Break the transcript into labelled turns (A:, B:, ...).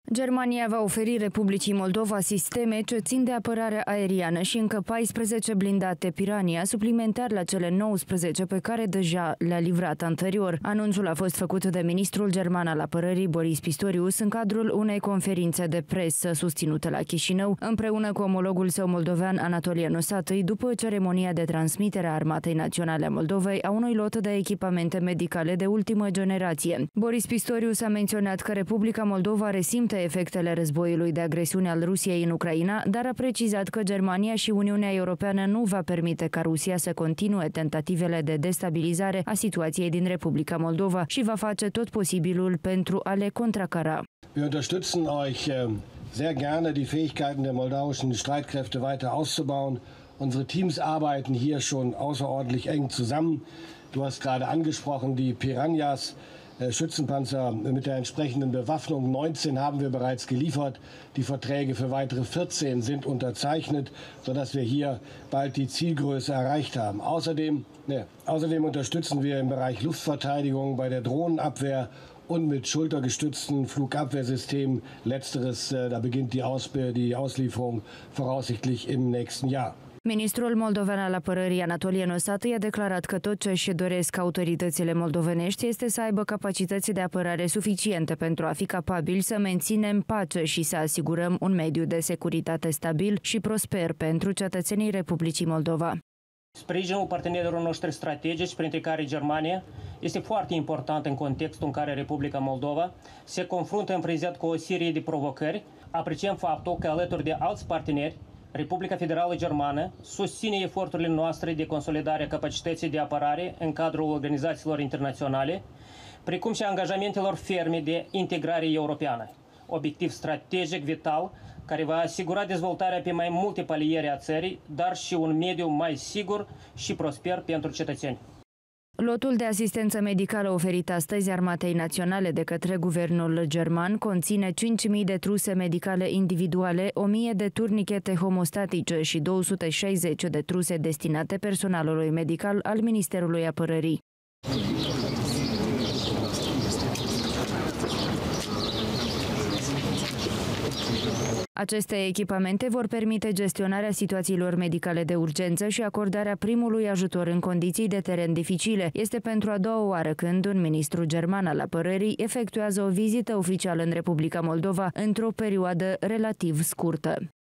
A: Germania va oferi Republicii Moldova sisteme ce țin de apărare aeriană și încă 14 blindate Piranha, suplimentar la cele 19 pe care deja le-a livrat anterior. Anunțul a fost făcut de ministrul german al apărării Boris Pistorius în cadrul unei conferințe de presă susținute la Chișinău, împreună cu omologul său moldovean Anatolian Osatăi, după ceremonia de transmitere a Armatei Naționale a Moldovei a unui lot de echipamente medicale de ultimă generație. Boris Pistorius a menționat că Republica Moldova resimte efectele războiului de agresiune al Rusiei în Ucraina, dar a precizat că Germania și Uniunea Europeană nu va permite ca Rusia să continue tentativele de destabilizare a situației din Republica Moldova și va face tot posibilul pentru a le contracara.
B: Wir unterstützen euch sehr gerne, die Fähigkeiten der moldauischen Streitkräfte weiter auszubauen. Unsere Teams arbeiten hier schon außerordentlich eng zusammen. Du hast gerade angesprochen, die Piranhas, Schützenpanzer mit der entsprechenden Bewaffnung. 19 haben wir bereits geliefert. Die Verträge für weitere 14 sind unterzeichnet, sodass wir hier bald die Zielgröße erreicht haben. Außerdem unterstützen wir im Bereich Luftverteidigung bei der Drohnenabwehr und mit schultergestützten Flugabwehrsystemen. Letzteres, da beginnt die Auslieferung voraussichtlich im nächsten Jahr.
A: Ministrul moldovean al apărării Anatolian Osatăi a declarat că tot ce își doresc autoritățile moldovenești este să aibă capacități de apărare suficiente pentru a fi capabili să menținem pace și să asigurăm un mediu de securitate stabil și prosper pentru cetățenii Republicii Moldova.
C: Sprijinul partenerilor noștri strategici, printre care Germania, este foarte important în contextul în care Republica Moldova se confruntă în prezent cu o serie de provocări. Apreciem faptul că alături de alți parteneri, Republica Federală Germană susține eforturile noastre de consolidare a capacității de apărare în cadrul organizațiilor internaționale, precum și angajamentelor ferme de integrare europeană, obiectiv strategic vital care va asigura dezvoltarea pe mai multe paliere a țării, dar și un mediu mai sigur și prosper pentru cetățeni.
A: Lotul de asistență medicală oferit astăzi Armatei Naționale de către guvernul german conține 5.000 de truse medicale individuale, 1.000 de turnichete homostatice și 260 de truse destinate personalului medical al Ministerului Apărării. Aceste echipamente vor permite gestionarea situațiilor medicale de urgență și acordarea primului ajutor în condiții de teren dificile. Este pentru a doua oară când un ministru german al apărării efectuează o vizită oficială în Republica Moldova într-o perioadă relativ scurtă.